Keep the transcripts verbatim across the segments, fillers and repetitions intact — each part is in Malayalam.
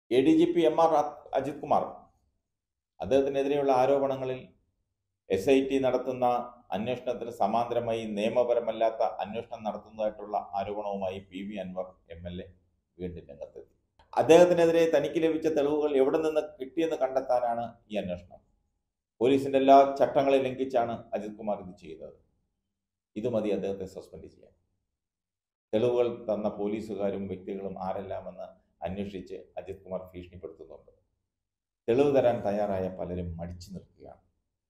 A D G P M R Ajith Kumar അദ്ദേഹത്തിനെതിരെയുള്ള ആരോപണങ്ങളിൽ എസ് ഐ ടി നടത്തുന്ന അന്വേഷണത്തിന് സമാന്തരമായി നിയമപരമല്ലാത്ത അന്വേഷണം നടത്തുന്നതായിട്ടുള്ള ആരോപണവുമായി P V Anvar M L A വീണ്ടും രംഗത്തെത്തി. അദ്ദേഹത്തിനെതിരെ തനിക്ക് ലഭിച്ച തെളിവുകൾ എവിടെ നിന്ന് കിട്ടിയെന്ന് കണ്ടെത്താനാണ് ഈ അന്വേഷണം. പോലീസിന്റെ എല്ലാ ചട്ടങ്ങളെ ലംഘിച്ചാണ് അജിത് കുമാർ ഇത് ചെയ്തത്. ഇത് മതി അദ്ദേഹത്തെ സസ്പെൻഡ് ചെയ്യാൻ. തെളിവുകൾ തന്ന പോലീസുകാരും വ്യക്തികളും ആരെല്ലാമെന്ന് അന്വേഷിച്ച് അജിത് കുമാർ ഭീഷണിപ്പെടുത്തുന്നുണ്ട്. തെളിവ് തരാൻ തയ്യാറായ പലരും മടിച്ചു നിൽക്കുകയാണ്.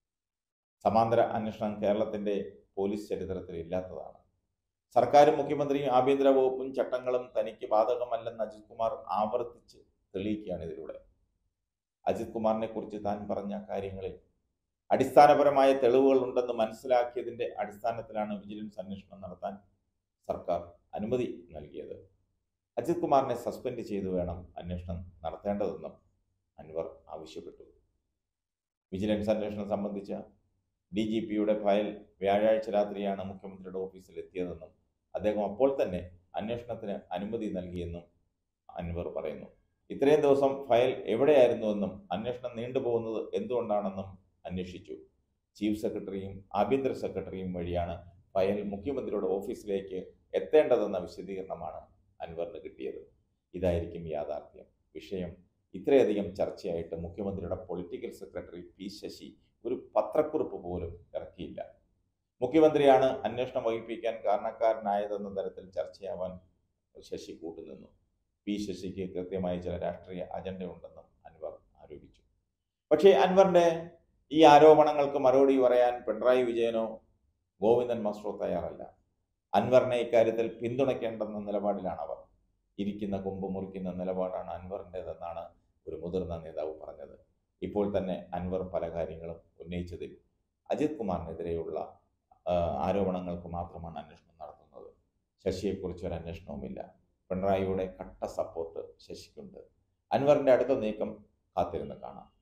സമാന്തര അന്വേഷണം കേരളത്തിന്റെ പോലീസ് ചരിത്രത്തിൽ ഇല്ലാത്തതാണ്. സർക്കാരും മുഖ്യമന്ത്രിയും ആഭ്യന്തര വകുപ്പും ചട്ടങ്ങളും തനിക്ക് ബാധകമല്ലെന്ന് അജിത് കുമാർ ആവർത്തിച്ച് തെളിയിക്കുകയാണ് ഇതിലൂടെ. അജിത് കുമാറിനെ കുറിച്ച് താൻ പറഞ്ഞ കാര്യങ്ങളിൽ അടിസ്ഥാനപരമായ തെളിവുകൾ ഉണ്ടെന്ന് മനസ്സിലാക്കിയതിന്റെ അടിസ്ഥാനത്തിലാണ് വിജിലൻസ് അന്വേഷണം നടത്താൻ സർക്കാർ അനുമതി നൽകിയത്. അജിത് കുമാറിനെ സസ്പെൻഡ് ചെയ്തു വേണം അന്വേഷണം നടത്തേണ്ടതെന്നും അൻവർ ആവശ്യപ്പെട്ടു. വിജിലൻസ് അന്വേഷണം സംബന്ധിച്ച ഡി ജി പിയുടെ ഫയൽ വ്യാഴാഴ്ച രാത്രിയാണ് മുഖ്യമന്ത്രിയുടെ ഓഫീസിൽ എത്തിയതെന്നും അദ്ദേഹം അപ്പോൾ തന്നെ അന്വേഷണത്തിന് അനുമതി നൽകിയെന്നും അൻവർ പറയുന്നു. ഇത്രയും ദിവസം ഫയൽ എവിടെയായിരുന്നുവെന്നും അന്വേഷണം നീണ്ടുപോകുന്നത് എന്തുകൊണ്ടാണെന്നും അന്വേഷിച്ചു. ചീഫ് സെക്രട്ടറിയും ആഭ്യന്തര സെക്രട്ടറിയും വഴിയാണ് ഫയൽ മുഖ്യമന്ത്രിയുടെ ഓഫീസിലേക്ക് എത്തേണ്ടതെന്ന വിശദീകരണമാണ് അൻവറിന് കിട്ടിയത്. ഇതായിരിക്കും യാഥാർത്ഥ്യം. വിഷയം ഇത്രയധികം ചർച്ചയായിട്ട് മുഖ്യമന്ത്രിയുടെ പൊളിറ്റിക്കൽ സെക്രട്ടറി പി ശശി ഒരു പത്രക്കുറിപ്പ് പോലും ഇറക്കിയില്ല. മുഖ്യമന്ത്രിയാണ് അന്വേഷണം വഹിപ്പിക്കാൻ കാരണക്കാരനായതെന്ന തരത്തിൽ ചർച്ചയാവാൻ ശശി കൂട്ടുനിന്നു. പി ശശിക്ക് കൃത്യമായ ചില രാഷ്ട്രീയ അജണ്ട ഉണ്ടെന്നും അൻവർ ആരോപിച്ചു. പക്ഷേ അൻവറിന്റെ ഈ ആരോപണങ്ങൾക്ക് മറുപടി പറയാൻ പിണറായി വിജയനോ ഗോവിന്ദൻ മാസ്റ്ററോ തയ്യാറല്ല. അൻവറിനെ ഇക്കാര്യത്തിൽ പിന്തുണയ്ക്കേണ്ടെന്ന നിലപാടിലാണ് അവർ. ഇരിക്കുന്ന കൊമ്പ് മുറിക്കുന്ന നിലപാടാണ് അൻവറിൻ്റെതെന്നാണ് ഒരു മുതിർന്ന നേതാവ് പറഞ്ഞത്. ഇപ്പോൾ തന്നെ അൻവർ പല കാര്യങ്ങളും ഉന്നയിച്ചതിൽ അജിത് കുമാറിനെതിരെയുള്ള ആരോപണങ്ങൾക്ക് മാത്രമാണ് അന്വേഷണം നടത്തുന്നത്. ശശിയെക്കുറിച്ച് ഒരു അന്വേഷണവുമില്ല. പിണറായിയുടെ കട്ട സപ്പോർട്ട് ശശിക്കുണ്ട്. അൻവറിൻ്റെ അടുത്ത നീക്കം കാത്തിരുന്ന് കാണാം.